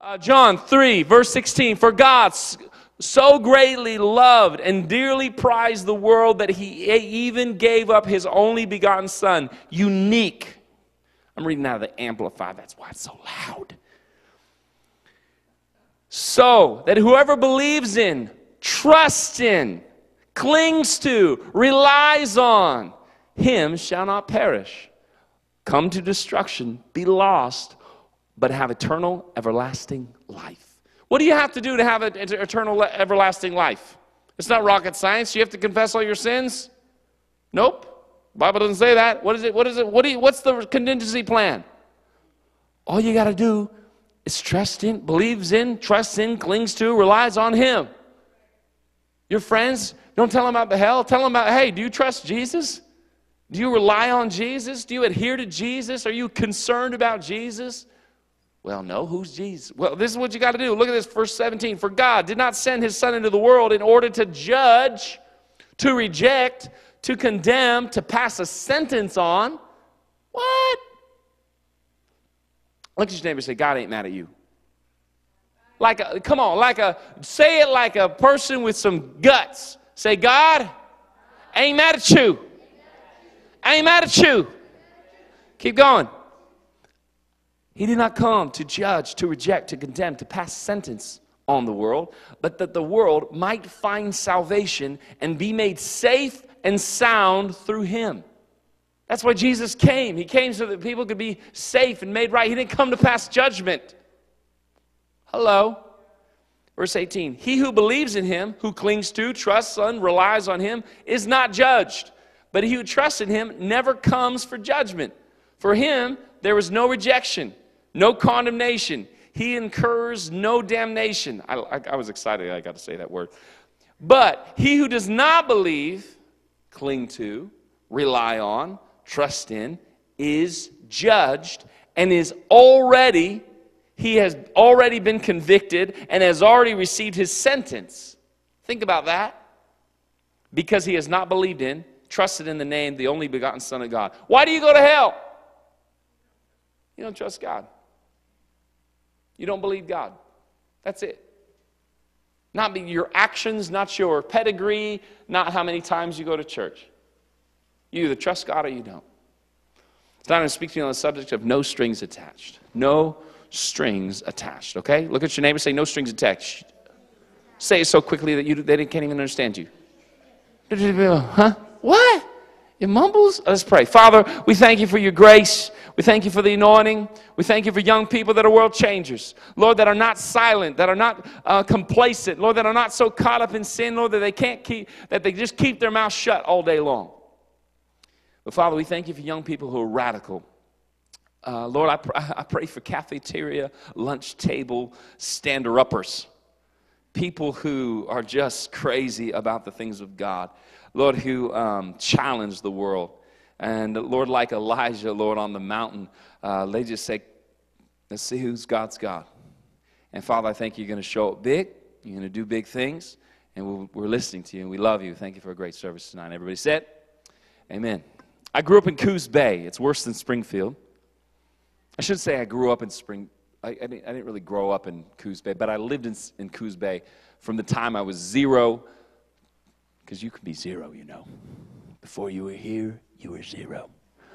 John 3, verse 16, for God so greatly loved and dearly prized the world that he even gave up his only begotten Son, unique. I'm reading out of the Amplified, that's why it's so loud. So that whoever believes in, trusts in, clings to, relies on him shall not perish, come to destruction, be lost, but have eternal, everlasting life. What do you have to do to have an eternal, everlasting life? It's not rocket science. You have to confess all your sins? Nope. The Bible doesn't say that. What is it? What's the contingency plan? All you got to do is trust in, believes in, trusts in, clings to, relies on him. Your friends, don't tell them about the hell. Tell them about, hey, do you trust Jesus? Do you rely on Jesus? Do you adhere to Jesus? Are you concerned about Jesus? Well, no, who's Jesus? Well, this is what you got to do. Look at this, verse 17. For God did not send his Son into the world in order to judge, to reject, to condemn, to pass a sentence on. What? Look at your neighbor and say, God ain't mad at you. Say it like a person with some guts. Say, God ain't mad at you. I ain't mad at you. Keep going. He did not come to judge, to reject, to condemn, to pass sentence on the world, but that the world might find salvation and be made safe and sound through him. That's why Jesus came. He came so that people could be safe and made right. He didn't come to pass judgment. Hello. Verse 18. He who believes in him, who clings to, trusts on, relies on him, is not judged. But he who trusts in him never comes for judgment. For him there is no rejection, no condemnation. He incurs no damnation. I was excited I got to say that word. But he who does not believe, cling to, rely on, trust in, is judged and he has already been convicted and has already received his sentence. Think about that. Because he has not believed in, trusted in the name, the only begotten Son of God. Why do you go to hell? You don't trust God. You don't believe God. That's it. Not your actions, not your pedigree, not how many times you go to church. You either trust God or you don't. Tonight I'm going to speak to you on the subject of no strings attached. No strings attached, okay? Look at your neighbor, say no strings attached. Say it so quickly that they can't even understand you. Huh? What? It mumbles? Let's pray. Father, we thank you for your grace. We thank you for the anointing. We thank you for young people that are world changers. Lord, that are not silent, that are not complacent. Lord, that are not so caught up in sin, Lord, that they just keep their mouth shut all day long. But Father, we thank you for young people who are radical. Lord, I pray for cafeteria, lunch table, stander-uppers. People who are just crazy about the things of God. Lord, who challenge the world. And Lord, like Elijah, Lord, on the mountain, they just say, let's see who's God's God. And Father, I think you're going to show up big. You're going to do big things. And we're listening to you, and we love you. Thank you for a great service tonight. Everybody said, amen. I grew up in Coos Bay. It's worse than Springfield. I should say I grew up in I didn't really grow up in Coos Bay, but I lived in Coos Bay from the time I was 0, because you could be 0, you know. Before you were here, you were 0.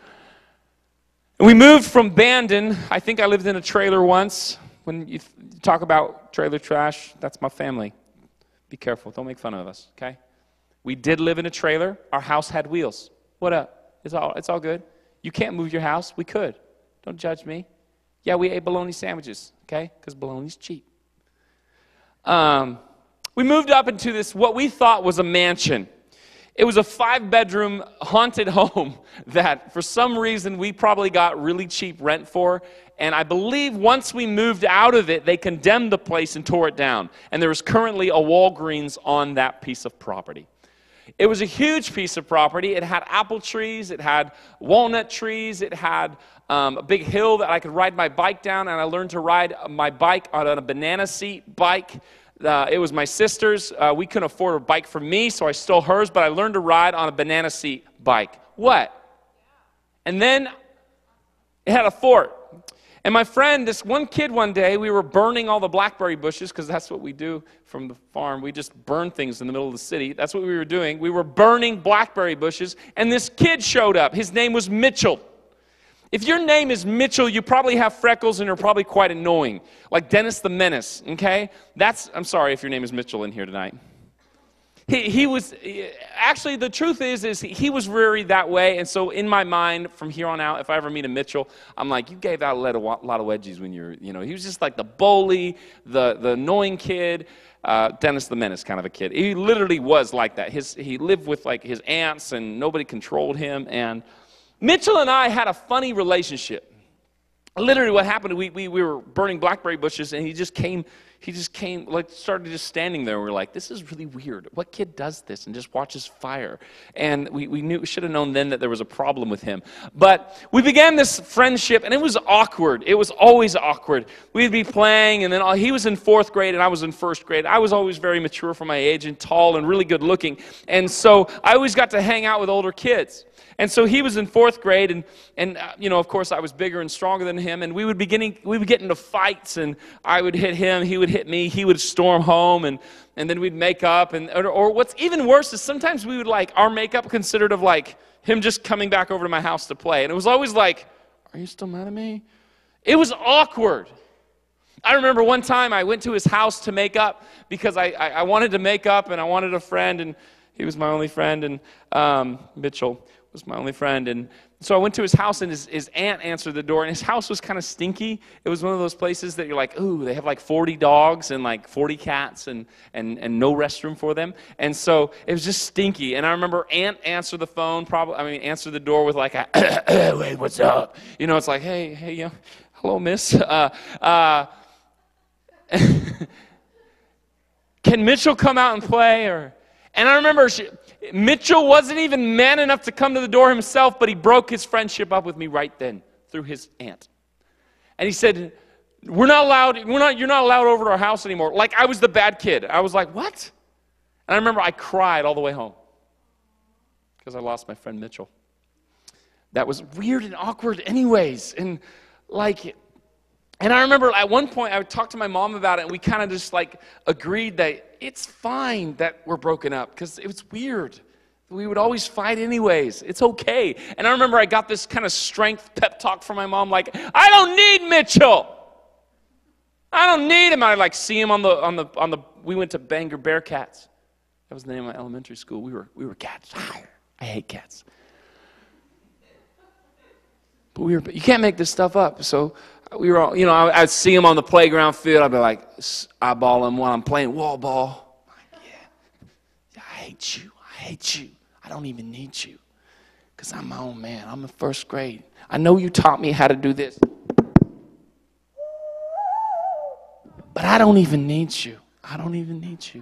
And we moved from Bandon. I think I lived in a trailer once. When you talk about trailer trash, that's my family. Be careful. Don't make fun of us, okay? We did live in a trailer. Our house had wheels. What up? It's all good. You can't move your house. We could. Don't judge me. Yeah, we ate bologna sandwiches, okay? Because bologna's cheap. We moved up into this, what we thought was a mansion. It was a 5-bedroom haunted home that for some reason we probably got really cheap rent for. And I believe once we moved out of it, they condemned the place and tore it down. And there is currently a Walgreens on that piece of property. It was a huge piece of property. It had apple trees. It had walnut trees. It had a big hill that I could ride my bike down. And I learned to ride my bike on a banana seat bike. It was my sister's. We couldn't afford a bike for me, so I stole hers. But I learned to ride on a banana seat bike. What? And then it had a fort. And my friend, this one kid one day, we were burning all the blackberry bushes, because that's what we do from the farm. We just burn things in the middle of the city. That's what we were doing. We were burning blackberry bushes, and this kid showed up. His name was Mitchell. If your name is Mitchell, you probably have freckles and you're probably quite annoying, like Dennis the Menace, okay? I'm sorry if your name is Mitchell in here tonight. He was, actually the truth is he was very that way, and so in my mind, from here on out, if I ever meet a Mitchell, I'm like, you gave out a lot of wedgies when he was just like the bully, the annoying kid, Dennis the Menace kind of a kid. He literally was like that. He lived with like his aunts, and nobody controlled him, and Mitchell and I had a funny relationship. Literally what happened, we were burning blackberry bushes, and he just came, like started just standing there. We were like, this is really weird. What kid does this and just watches fire? And we should have known then that there was a problem with him. But we began this friendship, and it was awkward. It was always awkward. We'd be playing, and then he was in 4th grade, and I was in 1st grade. I was always very mature for my age and tall and really good looking. And so I always got to hang out with older kids. And so he was in 4th grade, and of course, I was bigger and stronger than him, and we would get into fights, and I would hit him, he would hit me, he would storm home, and then we'd make up, or what's even worse is sometimes we would like our makeup considered of like him just coming back over to my house to play, and it was always like, are you still mad at me? It was awkward. I remember one time I went to his house to make up because I wanted to make up, and I wanted a friend, and he was my only friend, and Mitchell was my only friend, and so I went to his house, and his aunt answered the door, and his house was kind of stinky. It was one of those places that you're like, ooh, they have like 40 dogs and like 40 cats and no restroom for them, and so it was just stinky. And I remember aunt answered the phone, answered the door with like a, hey, what's up? It's like, hey, hello, miss. Can Mitchell come out and play? And I remember Mitchell wasn't even man enough to come to the door himself, but he broke his friendship up with me right then through his aunt. And he said, you're not allowed over to our house anymore. Like I was the bad kid. I was like, what? And I remember I cried all the way home because I lost my friend Mitchell. That was weird and awkward anyways. And I remember at one point I would talk to my mom about it, and we kind of just like agreed that it's fine that we're broken up because it was weird. We would always fight anyways. It's okay. And I remember I got this kind of strength pep talk from my mom, like, I don't need Mitchell. I don't need him. I like see him on the. We went to Bangor Bearcats. That was the name of my elementary school. We were cats. I hate cats. But you can't make this stuff up. So we were all, I'd see him on the playground field. I'd be like, eyeball him while I'm playing wall ball. Like, yeah, I hate you. I don't even need you because I'm my own man. I'm in 1st grade. I know you taught me how to do this, but I don't even need you. I don't even need you.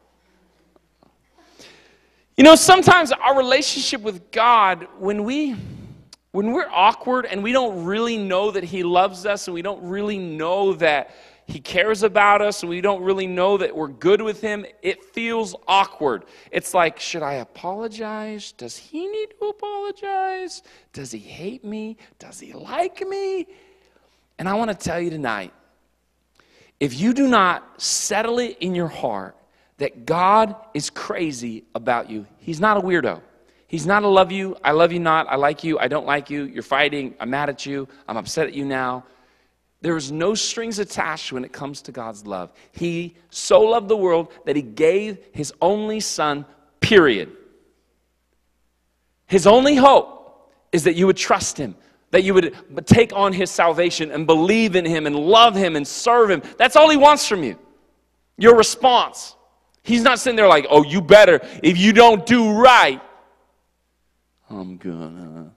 Sometimes our relationship with God, when we're awkward and we don't really know that he loves us, and we don't really know that he cares about us, and we don't really know that we're good with him, it feels awkward. It's like, should I apologize? Does he need to apologize? Does he hate me? Does he like me? And I want to tell you tonight, if you do not settle it in your heart that God is crazy about you, he's not a weirdo. He's not a love you, I love you not, I like you, I don't like you, you're fighting, I'm mad at you, I'm upset at you now. There is no strings attached when it comes to God's love. He so loved the world that he gave his only son, period. His only hope is that you would trust him, that you would take on his salvation and believe in him and love him and serve him. That's all he wants from you, your response. He's not sitting there like, oh, you better, if you don't do right, I'm gonna.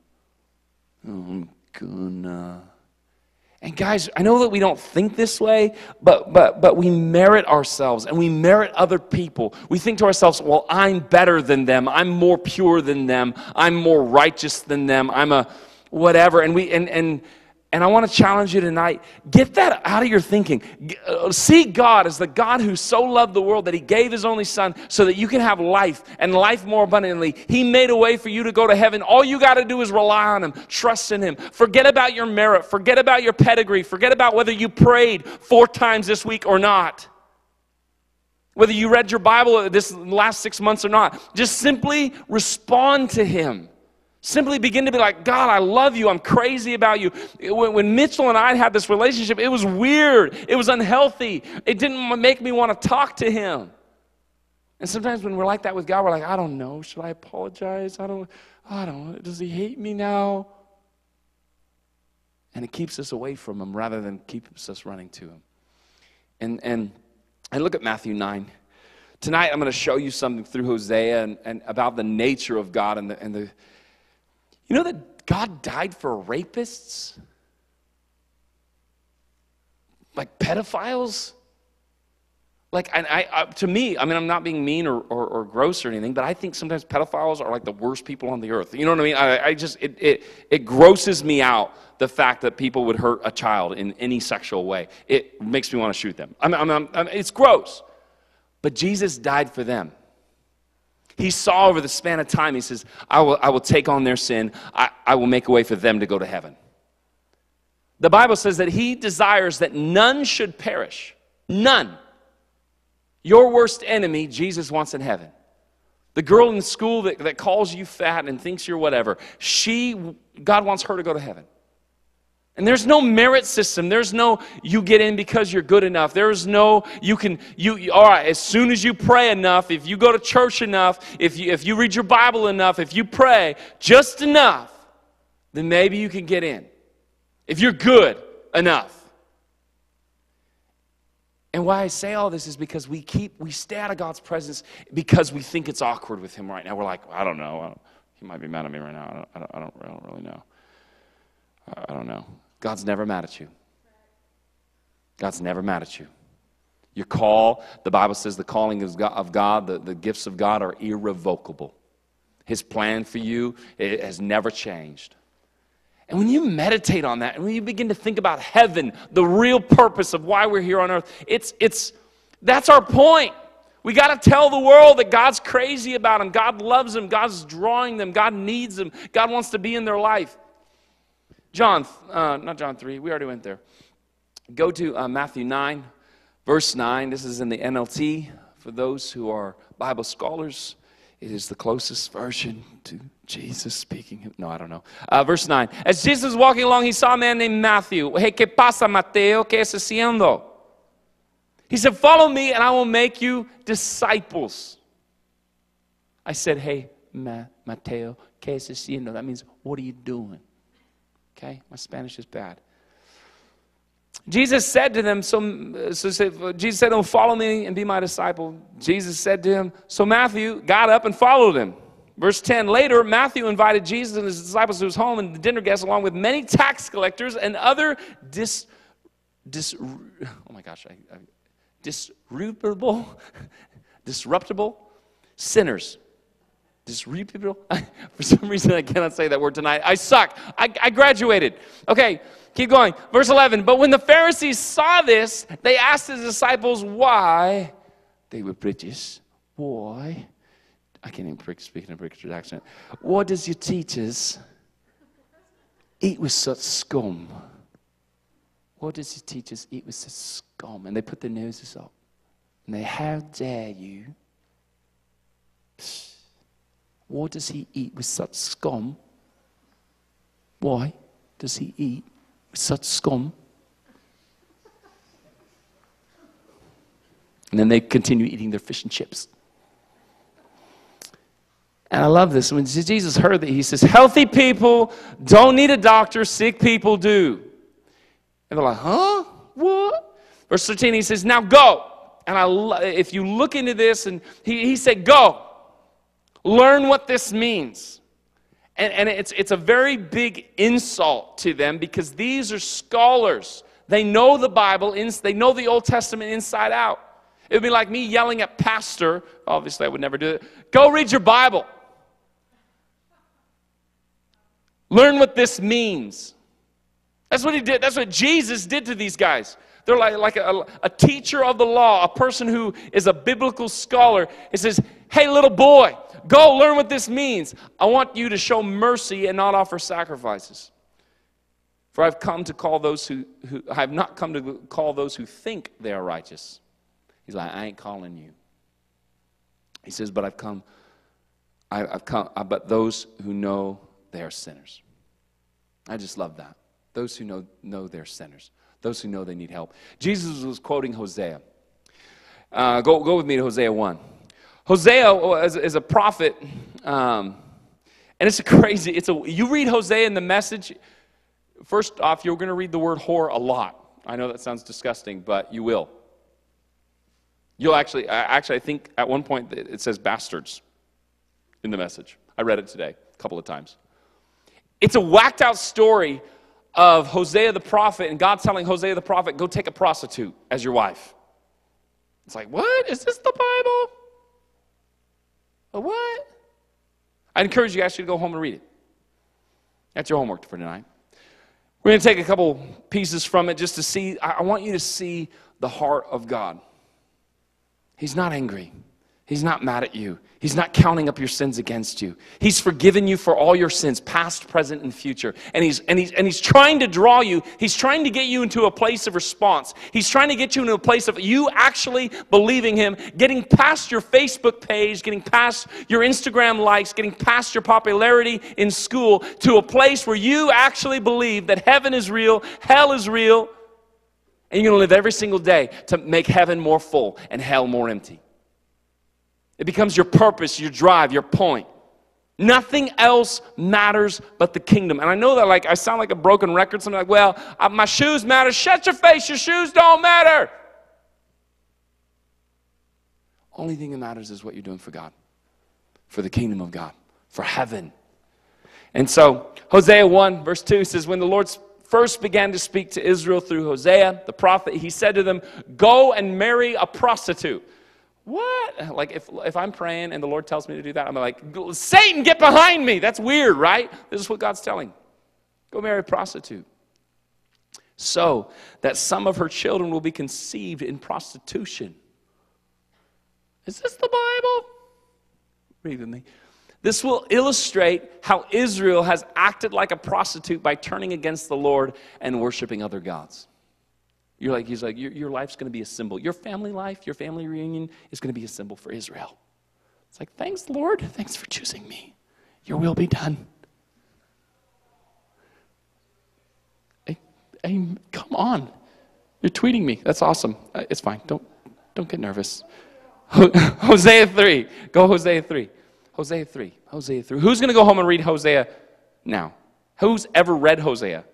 And guys, I know that we don't think this way, but we merit ourselves and we merit other people. We think to ourselves, well, I'm better than them. I'm more pure than them. I'm more righteous than them. I'm a whatever. And And I want to challenge you tonight, get that out of your thinking. See God as the God who so loved the world that he gave his only son so that you can have life and life more abundantly. He made a way for you to go to heaven. All you got to do is rely on him, trust in him. Forget about your merit, forget about your pedigree, forget about whether you prayed 4 times this week or not. Whether you read your Bible this last 6 months or not. Just simply respond to him. Simply begin to be like, God, I love you. I'm crazy about you. When Mitchell and I had this relationship, it was weird. It was unhealthy. It didn't make me want to talk to him. And sometimes when we're like that with God, we're like, I don't know. Should I apologize? I don't know. Does he hate me now? And it keeps us away from him rather than keeps us running to him. And look at Matthew 9. Tonight I'm going to show you something through Hosea and about the nature of God and the you know that God died for rapists? Like pedophiles? Like, and to me, I mean, I'm not being mean or gross or anything, but I think sometimes pedophiles are like the worst people on the earth. You know what I mean? I just, it grosses me out, the fact that people would hurt a child in any sexual way. It makes me want to shoot them. It's gross. But Jesus died for them. He saw over the span of time, he says, I will take on their sin. I will make a way for them to go to heaven. The Bible says that he desires that none should perish. None. Your worst enemy, Jesus wants in heaven. The girl in school that calls you fat and thinks you're whatever, God wants her to go to heaven. And there's no merit system. There's no you get in because you're good enough. There's no all right, as soon as you pray enough, if you go to church enough, if you read your Bible enough, if you pray just enough, then maybe you can get in. If you're good enough. And why I say all this is because we stay out of God's presence because we think it's awkward with him right now. We're like, well, I don't know. He might be mad at me right now. I don't really know. I don't know. God's never mad at you. God's never mad at you. Your call, the Bible says the calling of God, the gifts of God are irrevocable. His plan for you, it has never changed. And when you meditate on that, and when you begin to think about heaven, the real purpose of why we're here on earth, that's our point. We got to tell the world that God's crazy about them. God loves them. God's drawing them. God needs them. God wants to be in their life. Not John 3. We already went there. Go to Matthew 9, verse 9. This is in the NLT. For those who are Bible scholars, it is the closest version to Jesus speaking. No, I don't know. Verse 9. As Jesus was walking along, he saw a man named Matthew. Hey, ¿qué pasa, Mateo? ¿Qué estás haciendo? He said, follow me and I will make you disciples. I said, hey, Mateo, ¿qué estás haciendo? That means, what are you doing? Okay, my Spanish is bad. Jesus said to them, Jesus said, oh, follow me and be my disciple. Jesus said to him, so Matthew got up and followed him. Verse 10, later, Matthew invited Jesus and his disciples to his home and the dinner guests, along with many tax collectors and other disruptible sinners. Disreputable? For some reason, I cannot say that word tonight. I suck. I graduated. Okay, keep going. Verse 11. But when the Pharisees saw this, they asked his disciples why they were British. Why? I can't even speak in a British accent. Why does your teachers eat with such scum? Why does your teachers eat with such scum? And they put their noses up. And they, how dare you? Why does he eat with such scum? Why does he eat with such scum? And then they continue eating their fish and chips. And I love this. When Jesus heard that, he says, healthy people don't need a doctor, sick people do. And they're like, huh? What? Verse 13, he says, now go. And if you look into this, and he said, go. Learn what this means. And it's a very big insult to them because these are scholars. They know the Bible. They know the Old Testament inside out. It would be like me yelling at pastor. Obviously, I would never do it. Go read your Bible. Learn what this means. That's what he did. That's what Jesus did to these guys. They're like a teacher of the law, a person who is a biblical scholar. He says, hey, little boy, go learn what this means. I want you to show mercy and not offer sacrifices. For I've come to call those who I have not come to call those who think they are righteous. He's like, I ain't calling you. He says, but I've come, but those who know they are sinners. I just love that. Those who know they're sinners. Those who know they need help. Jesus was quoting Hosea. Go with me to Hosea 1. Hosea is a prophet, and it's crazy. You read Hosea in the Message. First off, you're going to read the word whore a lot. I know that sounds disgusting, but you will. You'll actually, I think at one point it says bastards in the Message. I read it today a couple of times. It's a whacked out story of Hosea the prophet and God telling Hosea the prophet, go take a prostitute as your wife. It's like, what? Is this the Bible? What? I encourage you actually to go home and read it. That's your homework for tonight. We're going to take a couple pieces from it just to see. I want you to see the heart of God. He's not angry. He's not mad at you. He's not counting up your sins against you. He's forgiven you for all your sins, past, present, and future. And he's trying to draw you. He's trying to get you into a place of response. He's trying to get you into a place of you actually believing him, getting past your Facebook page, getting past your Instagram likes, getting past your popularity in school to a place where you actually believe that heaven is real, hell is real, and you're going to live every single day to make heaven more full and hell more empty. It becomes your purpose, your drive, your point. Nothing else matters but the kingdom. And I know that I sound like a broken record. Something like, well, my shoes matter. Shut your face. Your shoes don't matter. Only thing that matters is what you're doing for God, for the kingdom of God, for heaven. And so Hosea 1 verse 2 says, when the Lord first began to speak to Israel through Hosea, the prophet, he said to them, go and marry a prostitute. What? Like if I'm praying and the Lord tells me to do that, I'm like, Satan, get behind me. That's weird, right? This is what God's telling. Go marry a prostitute. So that some of her children will be conceived in prostitution. Is this the Bible? Read with me. This will illustrate how Israel has acted like a prostitute by turning against the Lord and worshiping other gods. He's like, your life's going to be a symbol. Your family life, your family reunion is going to be a symbol for Israel. It's like, thanks, Lord. Thanks for choosing me. Your will be done. Hey, come on. You're tweeting me. That's awesome. It's fine. Don't get nervous. Hosea 3. Go Hosea 3. Hosea 3. Hosea 3. Who's going to go home and read Hosea now? Who's ever read Hosea?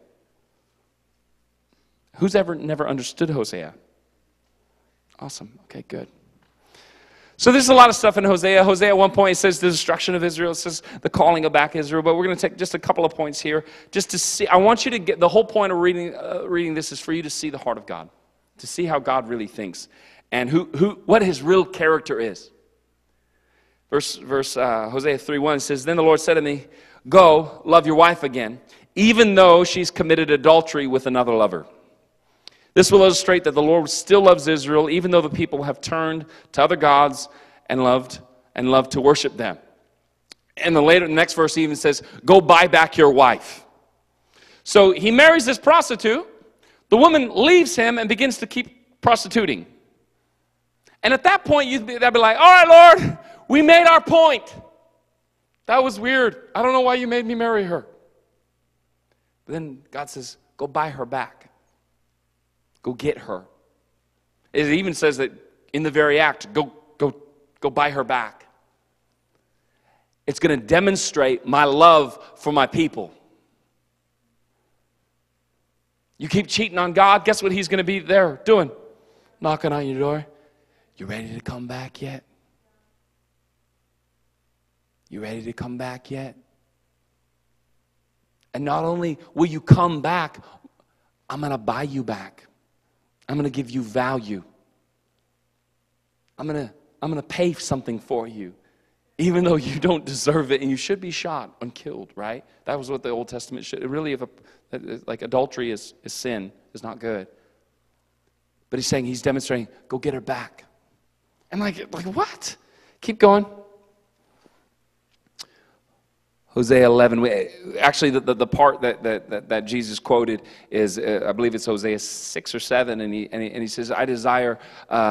Who's ever never understood Hosea? Awesome. Okay, good. So there's a lot of stuff in Hosea. Hosea at one point says the destruction of Israel. It says the calling of back Israel. But we're going to take just a couple of points here just to see. I want you to get the whole point of reading this is for you to see the heart of God, to see how God really thinks and what his real character is. Hosea 3:1 says, then the Lord said to me, go, love your wife again, even though she's committed adultery with another lover. This will illustrate that the Lord still loves Israel, even though the people have turned to other gods and loved to worship them. And the next verse even says, go buy back your wife. So he marries this prostitute. The woman leaves him and begins to keep prostituting. And at that point, they'd be like, all right, Lord, we made our point. That was weird. I don't know why you made me marry her. But then God says, go buy her back. Go get her. It even says that in the very act, go buy her back. It's going to demonstrate my love for my people. You keep cheating on God, guess what he's going to be there doing? Knocking on your door. You ready to come back yet? You ready to come back yet? And not only will you come back, I'm going to buy you back. I'm going to give you value. I'm going to pay something for you, even though you don't deserve it, and you should be shot and killed, right? That was what the Old Testament should. Really, if Like adultery is sin, is not good. But he's saying, he's demonstrating, go get her back. And like what? Keep going. Hosea 11. Actually, the part that Jesus quoted is, I believe it's Hosea 6 or 7, and he says, I desire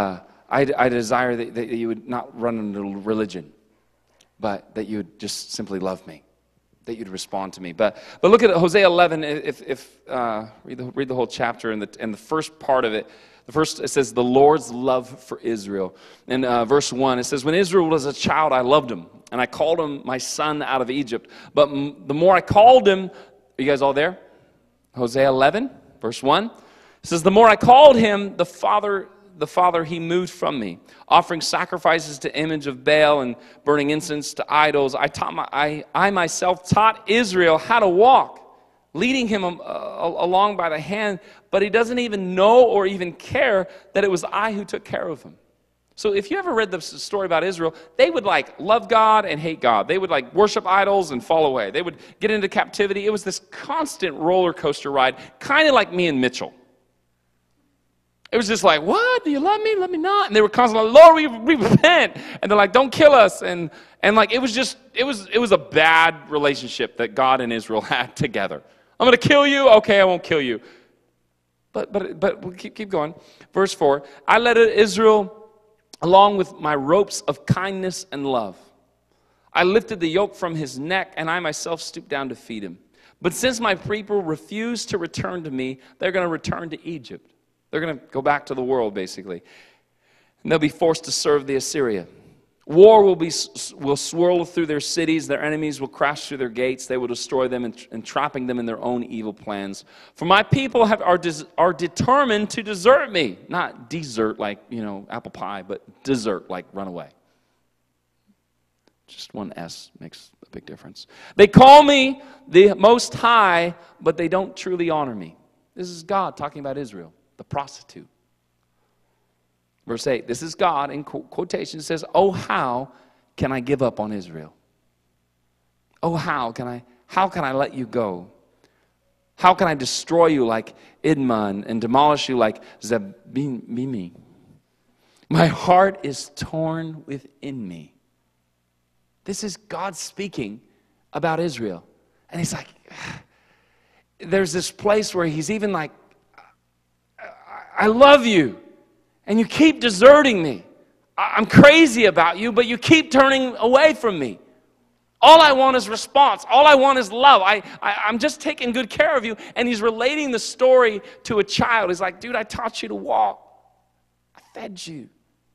that you would not run into religion, but that you would just simply love me, that you'd respond to me. But look at Hosea 11. Read the whole chapter, and the first part of it. The first, it says, the Lord's love for Israel. In verse 1, it says, when Israel was a child, I loved him, and I called him my son out of Egypt. But the more I called him, are you guys all there? Hosea 11, verse 1. It says, the more I called him, the father he moved from me, offering sacrifices to image of Baal and burning incense to idols. I myself taught Israel how to walk, leading him along by the hand, but he doesn't even know or even care that it was I who took care of him. So if you ever read the story about Israel, they would like love God and hate God. They would like worship idols and fall away. They would get into captivity. It was this constant roller coaster ride, kind of like me and Mitchell. It was just like, what? Do you love me? Love me not? And they were constantly like, Lord, we repent. And they're like, don't kill us. And like, it was a bad relationship that God and Israel had together. I'm going to kill you. Okay, I won't kill you. But we'll keep going. Verse 4, I led Israel along with my ropes of kindness and love. I lifted the yoke from his neck, and I myself stooped down to feed him. But since my people refused to return to me, they're going to return to Egypt. They're going to go back to the world, basically. And they'll be forced to serve the Assyria. War will swirl through their cities. Their enemies will crash through their gates. They will destroy them, entrapping them in their own evil plans. For my people are determined to desert me. Not desert like, apple pie, but desert like run away. Just one S makes a big difference. They call me the Most High, but they don't truly honor me. This is God talking about Israel, the prostitute. Verse 8, this is God, in quotation, says, oh, how can I give up on Israel? Oh, how can I let you go? How can I destroy you like Idmon and demolish you like Zebimi? My heart is torn within me. This is God speaking about Israel. And he's like, there's this place where he's even like, I love you. And you keep deserting me. I'm crazy about you, but you keep turning away from me. All I want is response. All I want is love. I'm just taking good care of you. And he's relating the story to a child. He's like, dude, I taught you to walk. I fed you.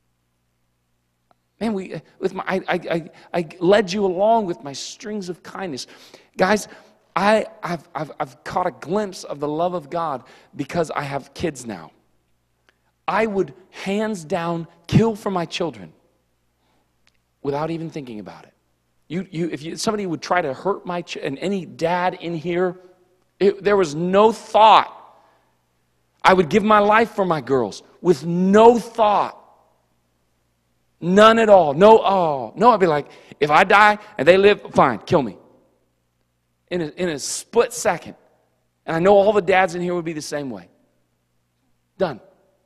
Man, I led you along with my strings of kindness. Guys, I've caught a glimpse of the love of God because I have kids now. I would hands down kill for my children without even thinking about it. If somebody would try to hurt my and any dad in here, there was no thought. I would give my life for my girls with no thought. None at all. No, I'd be like, if I die and they live, fine, kill me. In a split second. And I know all the dads in here would be the same way. Done.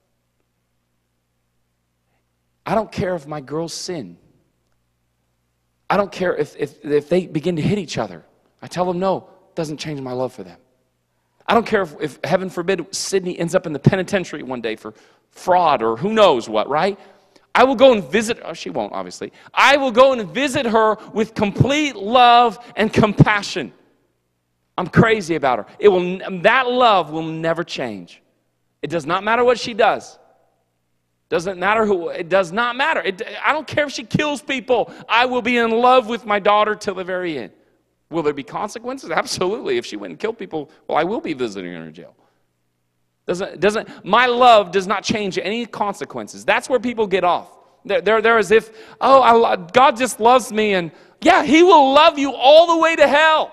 I don't care if my girls sin. I don't care if they begin to hit each other. I tell them no, it doesn't change my love for them. I don't care if heaven forbid, Sydney ends up in the penitentiary one day for fraud or who knows what, right? I will go and visit, she won't obviously. I will go and visit her with complete love and compassion. I'm crazy about her. That love will never change. It does not matter what she does. Doesn't matter who, it does not matter. I don't care if she kills people. I will be in love with my daughter till the very end. Will there be consequences? Absolutely. If she went and killed people, well, I will be visiting her in jail. My love does not change any consequences. That's where people get off. They're as if, God just loves me, and yeah, he will love you all the way to hell.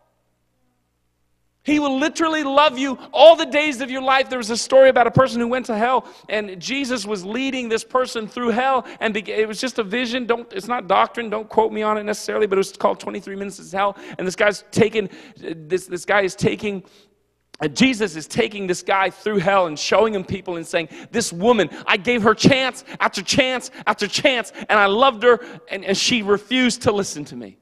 He will literally love you all the days of your life. There was a story about a person who went to hell, and Jesus was leading this person through hell, and it was just a vision. It's not doctrine. Don't quote me on it necessarily, but it was called 23 Minutes to Hell. And this guy is taking Jesus is taking this guy through hell and showing him people and saying, this woman, I gave her chance after chance after chance, and I loved her, and she refused to listen to me.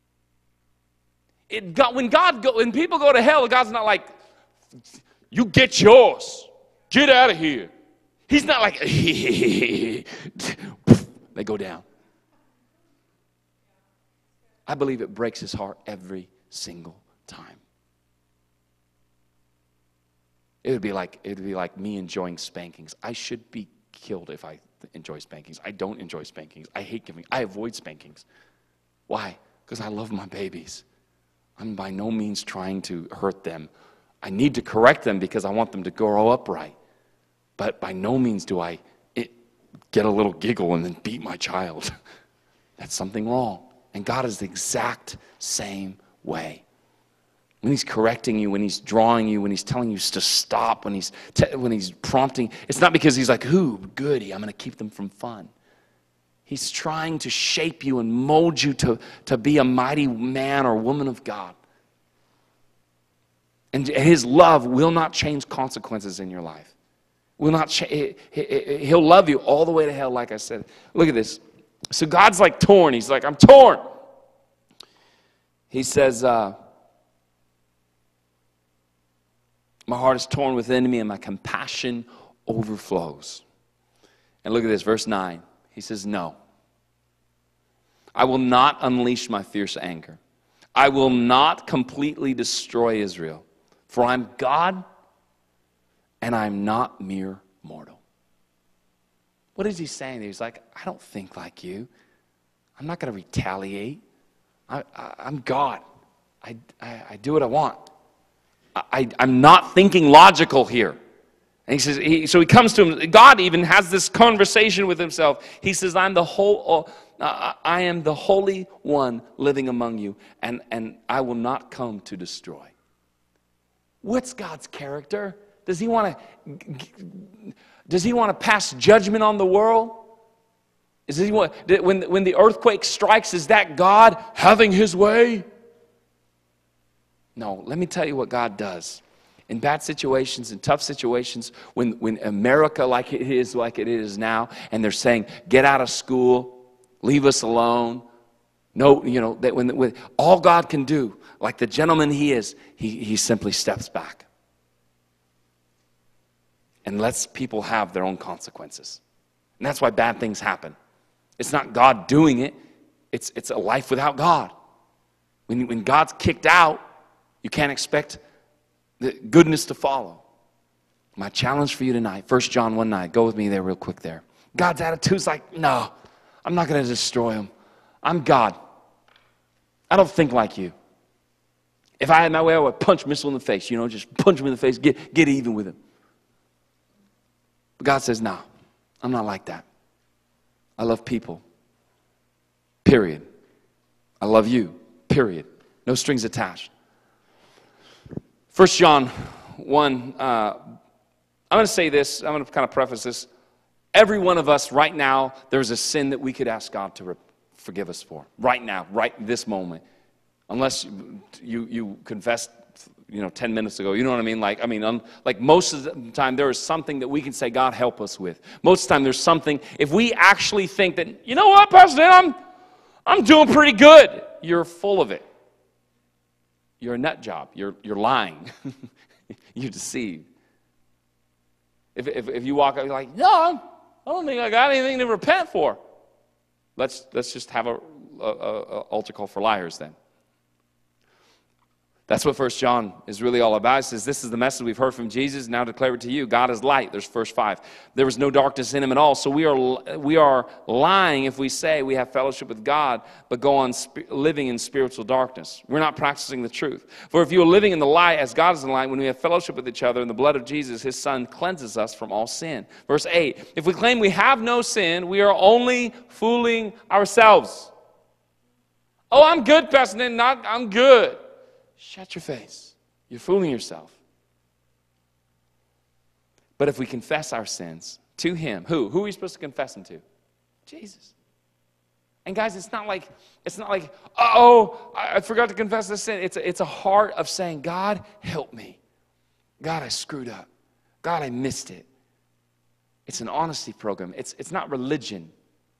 When people go to hell, God's not like, you get yours. Get out of here. He's not like, they go down. I believe it breaks his heart every single time. It would be like me enjoying spankings. I should be killed if I enjoy spankings. I don't enjoy spankings. I hate giving. I avoid spankings. Why? Because I love my babies. I'm by no means trying to hurt them. I need to correct them because I want them to grow up right. But by no means do I get a little giggle and then beat my child. That's something wrong. And God is the exact same way. When he's correcting you, when he's drawing you, when he's telling you to stop, when he's prompting, it's not because he's like, ooh, goody, I'm going to keep them from fun. He's trying to shape you and mold you to be a mighty man or woman of God. And his love will not change consequences in your life. He'll love you all the way to hell, like I said. Look at this. So God's like torn. He's like, I'm torn. He says, my heart is torn within me and my compassion overflows. And look at this, verse 9. He says, no. I will not unleash my fierce anger. I will not completely destroy Israel. For I'm God and I'm not mere mortal. What is he saying there? He's like, I don't think like you. I'm not going to retaliate. I'm God. I do what I want. I'm not thinking logical here. And he says, so he comes to him. God even has this conversation with himself. He says, I am the Holy One living among you, and I will not come to destroy. What's God's character? Does he want to pass judgment on the world? When the earthquake strikes, is that God having his way? No, let me tell you what God does. In bad situations, in tough situations, when America like it is now, and they're saying, get out of school, leave us alone. No, that when all God can do, like the gentleman he is, he simply steps back and lets people have their own consequences. And that's why bad things happen. It's not God doing it. It's a life without God. When God's kicked out, you can't expect the goodness to follow. My challenge for you tonight, 1 John 1:9. Go with me there real quick there. God's attitude's like, no, I'm not going to destroy him. I'm God. I don't think like you. If I had my way, I would punch Mitchell in the face. Just punch him in the face, get even with him. But God says, no, I'm not like that. I love people. Period. I love you. Period. No strings attached. 1 John 1, I'm going to say this. I'm going to kind of preface this. Every one of us right now, there's a sin that we could ask God to forgive us for. Right now, right this moment. Unless you confessed, 10 minutes ago. You know what I mean? Like most of the time, there is something that we can say, God, help us with. Most of the time, there's something. If we actually think that, you know what, Pastor Dan, I'm doing pretty good. You're full of it. You're a nut job. You're lying. You deceive. If you walk up, you're like, no, I don't think I got anything to repent for. Let's just have a altar call for liars then. That's what 1 John is really all about. It says, this is the message we've heard from Jesus, now declare it to you. God is light. There's verse 5. There was no darkness in him at all. So we are lying if we say we have fellowship with God, but go on living in spiritual darkness. We're not practicing the truth. For if you are living in the light as God is in the light, when we have fellowship with each other, and the blood of Jesus, his son, cleanses us from all sin. Verse 8, if we claim we have no sin, we are only fooling ourselves. Oh, I'm good, Pastor. I'm good. Shut your face. You're fooling yourself. But if we confess our sins to him, who are we supposed to confess them to? Jesus. And guys, it's not like, I forgot to confess this sin. It's a heart of saying, God, help me. God, I screwed up. God, I missed it. It's an honesty program. It's not religion.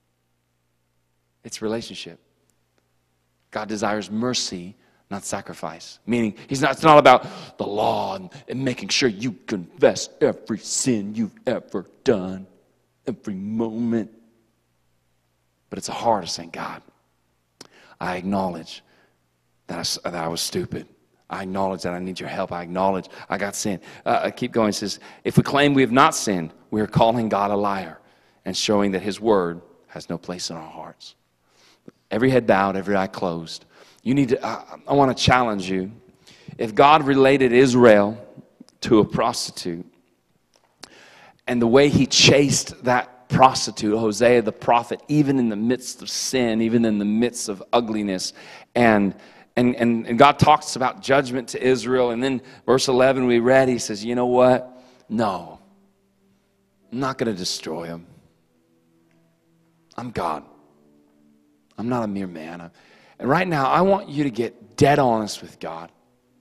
It's relationship. God desires mercy, not sacrifice. Meaning, it's not about the law and making sure you confess every sin you've ever done, every moment. But it's a heart of saying, God, I acknowledge that I was stupid. I acknowledge that I need your help. I acknowledge I got sin. Keep going. It says, if we claim we have not sinned, we are calling God a liar and showing that his word has no place in our hearts. Every head bowed, every eye closed. You need to, I want to challenge you. If God related Israel to a prostitute, and the way he chased that prostitute, Hosea the prophet, even in the midst of sin, even in the midst of ugliness, and God talks about judgment to Israel. And then verse 11 we read, he says, you know what? No, I'm not going to destroy them. I'm God. I'm not a mere man. And right now, I want you to get dead honest with God.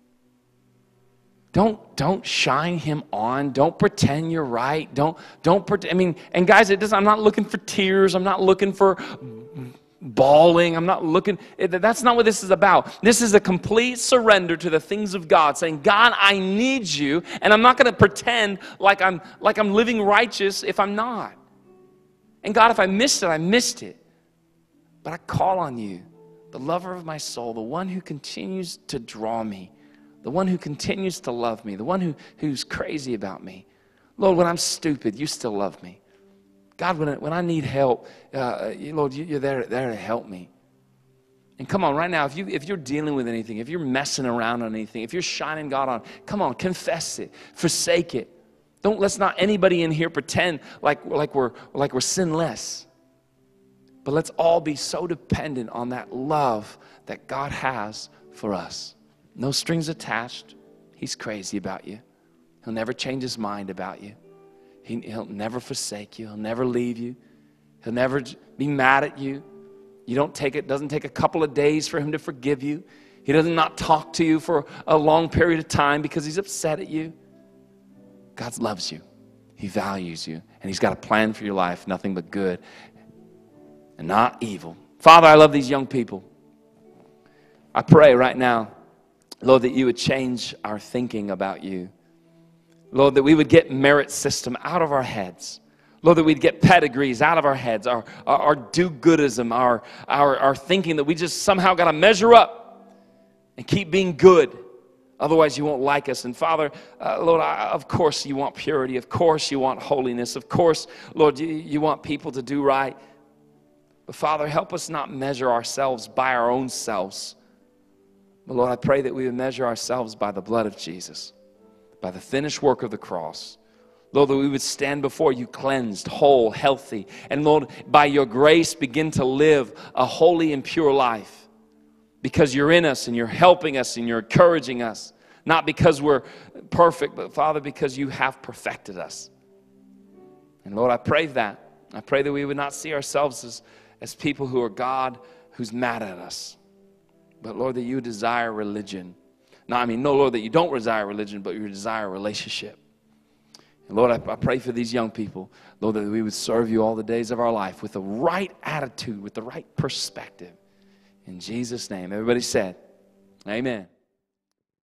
Don't shine him on. Don't pretend you're right. Don't pretend. I mean, and guys, I'm not looking for tears. I'm not looking for bawling. I'm not looking. That's not what this is about. This is a complete surrender to the things of God, saying, God, I need you, and I'm not going to pretend like I'm living righteous if I'm not. And God, if I missed it, I missed it. But I call on you, the lover of my soul, the one who continues to draw me, the one who continues to love me, the one who's crazy about me. Lord, when I'm stupid, you still love me. God, when I need help, Lord, you're there to help me. And come on, right now, if you're dealing with anything, if you're messing around on anything, if you're shining God on, come on, confess it, forsake it. Let's not anybody in here pretend like we're sinless. But let's all be so dependent on that love that God has for us. No strings attached. He's crazy about you. He'll never change his mind about you. He'll never forsake you. He'll never leave you. He'll never be mad at you. Doesn't take a couple of days for him to forgive you. He doesn't not talk to you for a long period of time because he's upset at you. God loves you. He values you. And he's got a plan for your life, nothing but good and not evil. Father, I love these young people. I pray right now, Lord, that you would change our thinking about you. Lord, that we would get merit system out of our heads. Lord, that we'd get pedigrees out of our heads, our do-goodism, our thinking that we just somehow got to measure up and keep being good. Otherwise, you won't like us. And Father, Lord, of course you want purity. Of course you want holiness. Of course, Lord, you want people to do right. But Father, help us not measure ourselves by our own selves. But Lord, I pray that we would measure ourselves by the blood of Jesus, by the finished work of the cross. Lord, that we would stand before you cleansed, whole, healthy. And Lord, by your grace, begin to live a holy and pure life. Because you're in us and you're helping us and you're encouraging us. Not because we're perfect, but Father, because you have perfected us. And Lord, I pray that. I pray that we would not see ourselves as people who are God, who's mad at us. But Lord, that you desire religion. No, Lord, that you don't desire religion, but you desire a relationship. And Lord, I pray for these young people, Lord, that we would serve you all the days of our life with the right attitude, with the right perspective. In Jesus' name, everybody said, amen.